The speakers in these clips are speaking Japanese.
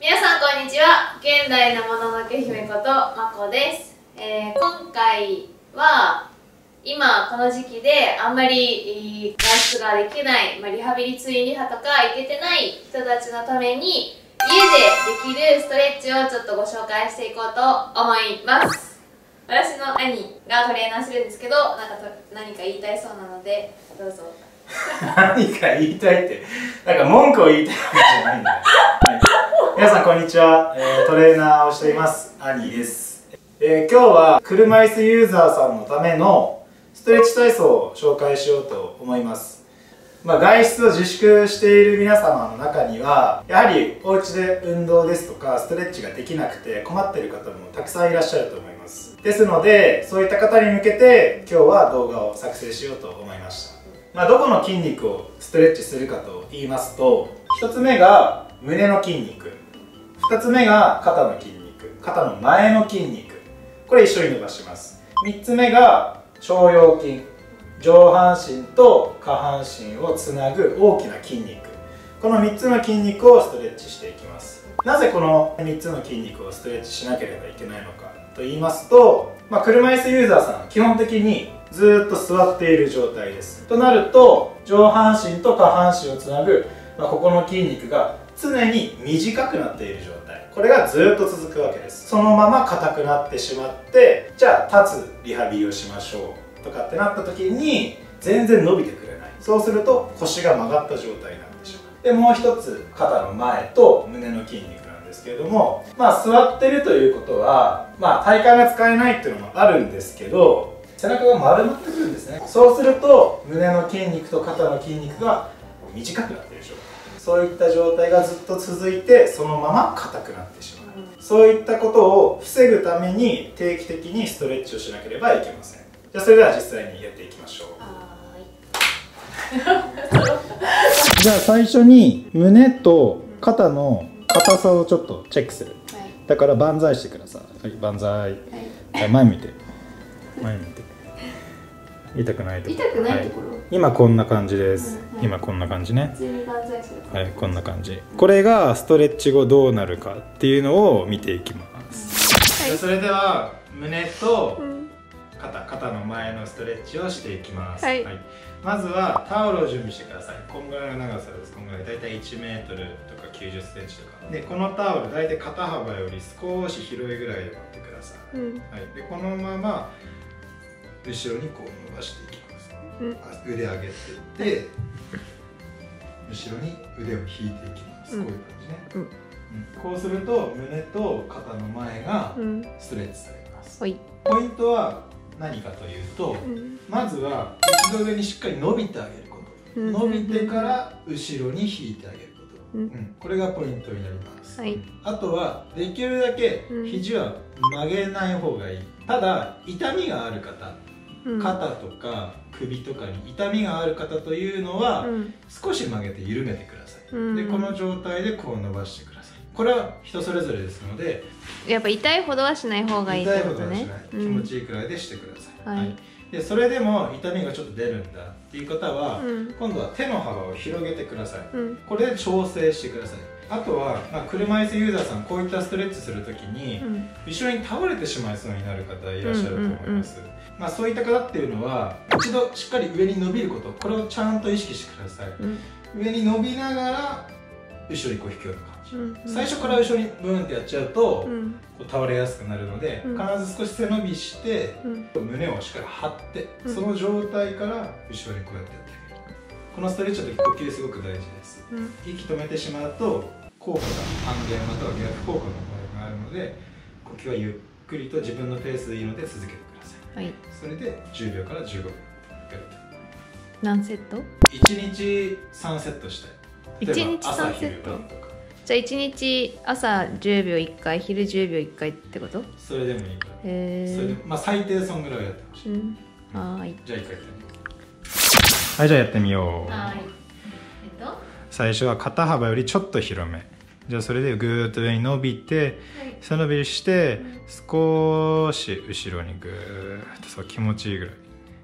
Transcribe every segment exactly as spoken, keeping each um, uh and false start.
皆さんこんにちは。現代のもののけ姫ことまこです。えー、今回は今この時期であんまり外出ができない、まあ、リハビリツインリハとか行けてない人たちのために家でできるストレッチをちょっとご紹介していこうと思います。私の兄がトレーナーするんですけど、なんかと何か言いたいそうなのでどうぞ。 何か言いたいって、なんか文句を言いたいわけじゃないんだよ。はい、皆さんこんにちは、えー、トレーナーをしています兄です。えー、今日は車椅子ユーザーさんのためのストレッチ体操を紹介しようと思います。まあ、外出を自粛している皆様の中にはやはりお家で運動ですとかストレッチができなくて困っている方もたくさんいらっしゃると思います。ですのでそういった方に向けて今日は動画を作成しようと思いました。まあ、どこの筋肉をストレッチするかと言いますと、ひとつめが胸の筋肉、ふたつめが肩の筋肉、肩の前の筋肉、これ一緒に伸ばします。みっつめが腸腰筋、上半身と下半身をつなぐ大きな筋肉、このみっつの筋肉をストレッチしていきます。なぜこのみっつの筋肉をストレッチしなければいけないのかと言いますと、まあ、車椅子ユーザーさんは基本的にずーっと座っている状態です。となると上半身と下半身をつなぐ、まあ、ここの筋肉が常に短くなっている状態、これがずーっと続くわけです。そのまま硬くなってしまって、じゃあ立つリハビリをしましょうとかってなった時に全然伸びてくれない。そうすると腰が曲がった状態になってしまう。でもう一つ肩の前と胸の筋肉なんですけれども、まあ座ってるということは、まあ、体幹が使えないっていうのもあるんですけど、背中が丸まってくるんですね。そうすると胸の筋肉と肩の筋肉が短くなっている状態、そういった状態がずっと続いてそのまま硬くなってしまう、うん、そういったことを防ぐために定期的にストレッチをしなければいけません。じゃあそれでは実際にやっていきましょう。じゃあ最初に胸と肩の硬さをちょっとチェックする、はい、だから万歳してください。はい、万歳、はい、前向いて前向いて、痛くないところ、痛くないところ、はい、今こんな感じです、うん、はい、今こんな感じね、はい、こんな感じ。これがストレッチ後どうなるかっていうのを見ていきます、はい、それでは胸と肩、肩の前のストレッチをしていきます、はいはい、まずはタオルを準備してください。こんぐらいの長さです。こんぐらい、だいたいいちメートルとかきゅうじゅっセンチとかで、このタオルだいたい肩幅より少し広いぐらいで持ってください、うん、はい、でこのまま後ろにこう伸ばしていきます、うん、腕上げていって、後ろに腕を引いていきます、うん、こういう感じね、うんうん、こうすると胸と肩の前がストレッチされます、うん、ポイントは何かというと、うん、まずは一度上にしっかり伸びてあげること、うん、伸びてから後ろに引いてあげること、うんうん、これがポイントになります、はい、あとはできるだけ肘は曲げない方がいい。ただ痛みがある方、肩とか首とかに痛みがある方というのは、うん、少し曲げて緩めてください、うん、でこの状態でこう伸ばしてください。これは人それぞれですので、やっぱ痛いほどはしない方がいいってことね。痛いほどはしない、気持ちいいくらいでしてください、うん、はい、でそれでも痛みがちょっと出るんだっていう方は、うん、今度は手の幅を広げてください、うん、これで調整してください。あとは、まあ、車椅子ユーザーさんこういったストレッチするときに、うん、後ろに倒れてしまいそうになる方いらっしゃると思います。まあそういった方っていうのは一度しっかり上に伸びること、これをちゃんと意識してください、うん、上に伸びながら後ろにこう引くような感じ、うん、最初から後ろにブーンってやっちゃうと、うん、こう倒れやすくなるので、うん、必ず少し背伸びして、うん、胸をしっかり張って、うん、その状態から後ろにこうやってやってあげる。このストレッチの時呼吸すごく大事です、うん、息止めてしまうと効果が半減または逆効果の場合があるので、呼吸はゆっくりと自分のペースでいいので続けてください、はい、それでじゅうびょうからじゅうごふんやると。何セット？いちにちさんセットしたい。いちにちさんセット。じゃあいちにち朝じゅうびょういっかい、昼じゅうびょういっかいってこと？それでもいいから。へえ。それでまあ最低そんぐらいやってほしい、うん、はい。じゃあいっかいやってみよう。はい、じゃあやってみよう。はい、えっと最初は肩幅よりちょっと広め。じゃあそれでぐーっと上に伸びて、背伸びして、少し後ろにぐーっと、そう気持ちいいぐらい。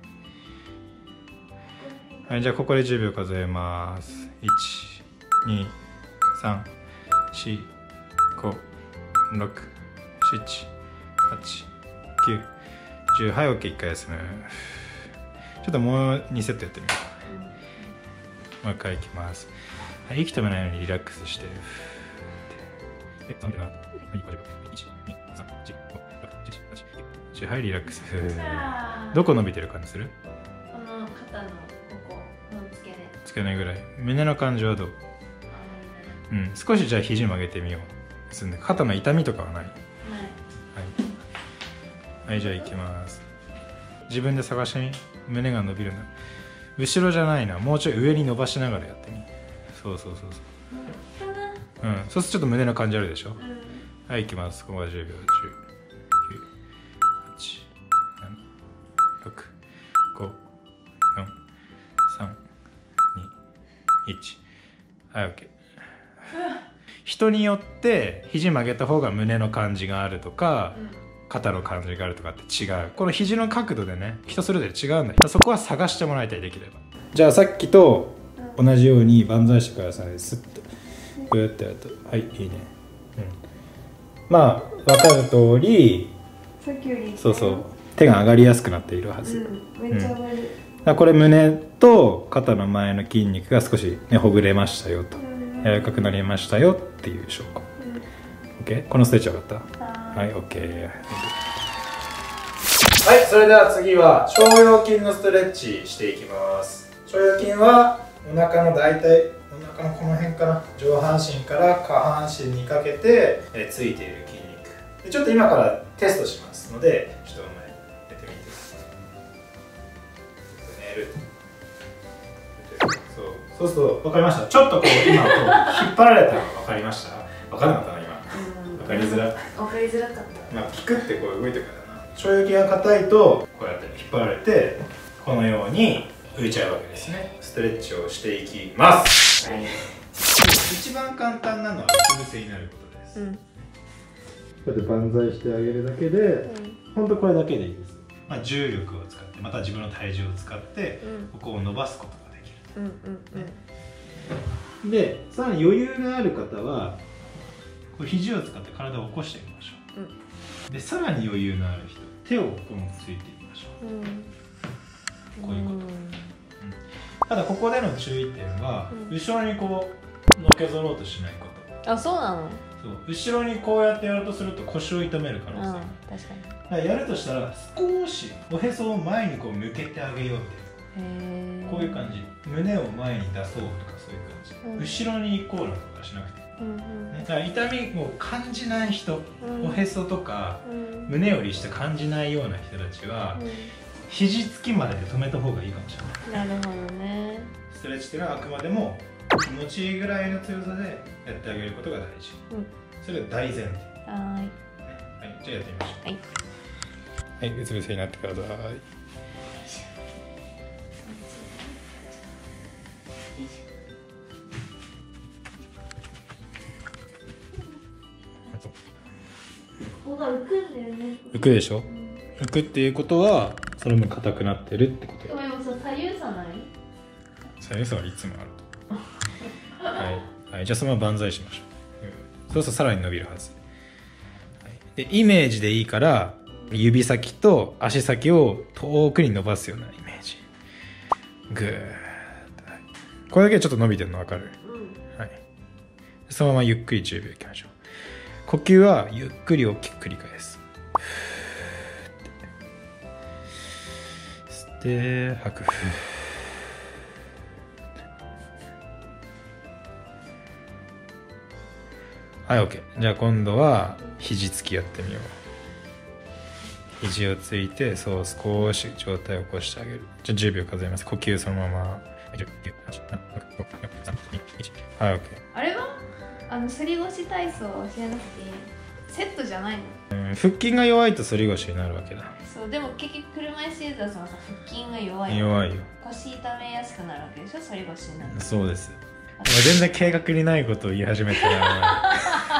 はい、じゃあここでじゅうびょう数えます。いち、に、さん、し、 ご、ろく、なな、はち、きゅう、じゅう。はい、オッケー。いっかい休む。ちょっともうにセットやってみよう。もう一回いきます。はい、息止めないようにリラックスして。はい、リラックス。どこ伸びてる感じする？ この肩のここの付け根。 付け根ぐらい。胸の感じはどう？うん、少しじゃあ肘曲げてみよう。すんで肩の痛みとかはない？はい。はい、はい、じゃあいきます。自分で探してみ。胸が伸びるな。後ろじゃないな。もうちょい上に伸ばしながらやってみ。そうそうそうそう。うん、そうするとちょっと胸の感じあるでしょ。うん、はい、いきます。ここはじゅうびょう。じゅう、きゅう、はち、なな、ろく、ご、よん、さん、に、いち。はい、OK。人によって肘曲げた方が胸の感じがあるとか、うん、肩の感じがあるとかって違う。この肘の角度でね、人それぞれ違うんだ。そこは探してもらいたい、できれば。じゃあさっきと同じように万歳してください。スッとこうやってやると、はい、いいね。うん、まあ分かる通り、 さっきよりそうそう、手が上がりやすくなっているはず。 うん、めっちゃ上がる。 うん、これ胸と肩の前の筋肉が少し、ね、ほぐれましたよと、柔らかくなりましたよっていう証拠。うん、OK。このストレッチ分かった？はい、OK。はい、それでは次は腸腰筋のストレッチしていきます。腸腰筋はお腹の大体お腹のこの辺かな、上半身から下半身にかけてえついている筋肉で、ちょっと今からテストしますので、ちょっとお前やってみてください。寝る。そう、そうすると分かりました。ちょっとこう今こう引っ張られたのが分かりました。分かんなかったな今。分かりづら。 分かりづらかった。 まあピクってこう動いてるからな。腸腰筋が硬いとこうやって引っ張られてこのように浮いちゃうわけですね。ストレッチをしていきます。はい、一番簡単なのはうつ伏せになることです。うん、こうやって万歳してあげるだけで、うん、ほんとこれだけでいいです。まあ、重力を使ってまた自分の体重を使って、うん、ここを伸ばすことができる。うんうんうん、でさらに余裕がある方はこう肘を使って体を起こしてみましょう。うん、でさらに余裕のある人、手をここについてみましょう。うん、こういうこと。うん、ただここでの注意点は、うん、後ろにこうのけぞろうとしないこと。 あ、そうなの？ そう、後ろにこうやってやるとすると腰を痛める可能性がある。確かに。だからやるとしたら少しおへそを前にこう向けてあげようっていう。こういう感じ。胸を前に出そうとかそういう感じ。うん、後ろに行こうなんとかしなくて。うんうん、だから痛みを感じない人、うん、おへそとか、うん、胸よりして感じないような人たちは、うん、肘つきまでで止めた方がいいかもしれない。なるほどね。ストレッチっていうのはあくまでも気持ちいいぐらいの強さでやってあげることが大事。うん、それが大前提。はい。はい、じゃあやってみましょう。はい。はい、うつ伏せになってください。ここが浮くんだよね。浮くでしょ。うん、浮くっていうことはその分硬くなってるってこと。でも今さ、左右差ない？左右差はいつもあると。はい、はい、じゃあそのまま万歳しましょう。うん、そうするとさらに伸びるはず。はい、でイメージでいいから指先と足先を遠くに伸ばすようなイメージ。グーッと、はい、これだけちょっと伸びてるの分かる？うん、はい、そのままゆっくりじゅうびょういきましょう。呼吸はゆっくり大きく繰り返す。吸って吐く。はい、 OK。 じゃあ今度は肘つきやってみよう。肘をついて、そう少し上体を起こしてあげる。じゃあじゅうびょう数えます。呼吸そのまま。はい、 OK。 あれはあの反り腰体操を教えなくていい？セットじゃないの？ うん、腹筋が弱いと反り腰になるわけだ。 そう、でも結局車椅子ユーザーさんはさ、腹筋が弱い。 弱いよ。腰痛めやすくなるわけでしょ、反り腰になる。 そうです。全然計画にないことを言い始めたら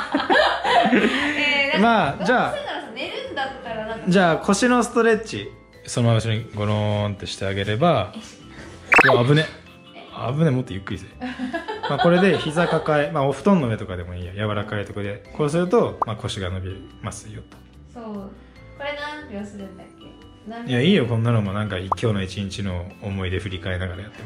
えー、まあじゃあ寝るんだったらなんか、 じゃあ腰のストレッチそのまま後ろにゴローンってしてあげれば、うわ危ね危ね、もっとゆっくりせまあこれで膝抱え、まあお布団の上とかでもいいや、柔らかいところでこうすると、まあ、腰が伸びますよと。 そう、これ何秒するんだっけ？何秒？ いやいいよ、こんなのもなんか今日の一日の思い出振り返りながらやっても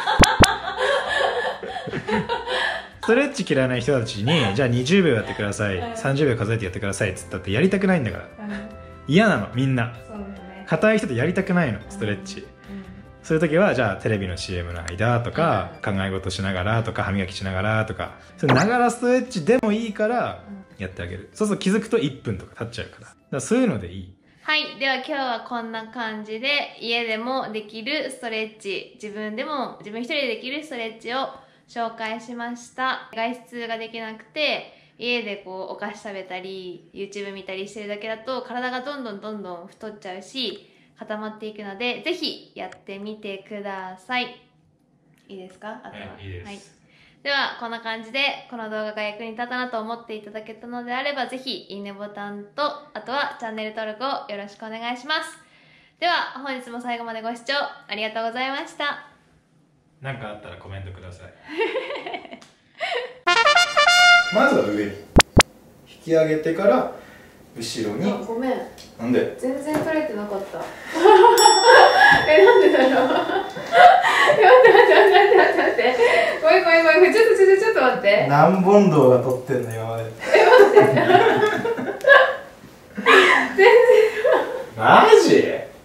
ストレッチ嫌いな人たちにじゃあにじゅうびょうやってください、さんじゅうびょう数えてやってくださいっつったってやりたくないんだから、うん、嫌なのみんな。そうだね、硬い人ってやりたくないのストレッチ、うんうん、そういう時はじゃあテレビの シーエム の間とか、うん、考え事しながらとか歯磨きしながらとか、それながらストレッチでもいいからやってあげる、うん、そうすると気づくといっぷんとか経っちゃうから、だからそういうのでいい。 はい。では今日はこんな感じで家でもできるストレッチ、自分でも自分一人でできるストレッチを紹介しました。外出ができなくて家でこうお菓子食べたり YouTube 見たりしてるだけだと体がどんどんどんどん太っちゃうし固まっていくので、ぜひやってみてください。いいですか？あとは、 はい、いいです。 はい。ではこんな感じでこの動画が役に立ったなと思っていただけたのであれば、ぜひいいねボタンとあとはチャンネル登録をよろしくお願いします。では本日も最後までご視聴ありがとうございました。 何かあったらコメントくださいまずは上に引き上げてから後ろに。 あ、ごめん、 なんで全然取れてなかったえ、なんでだろう待って待って待って待って待ってごめんごめんごめん、ちょっとちょっとちょっと待って、 何本動画撮ってんの今まで。 え、待って全然マジ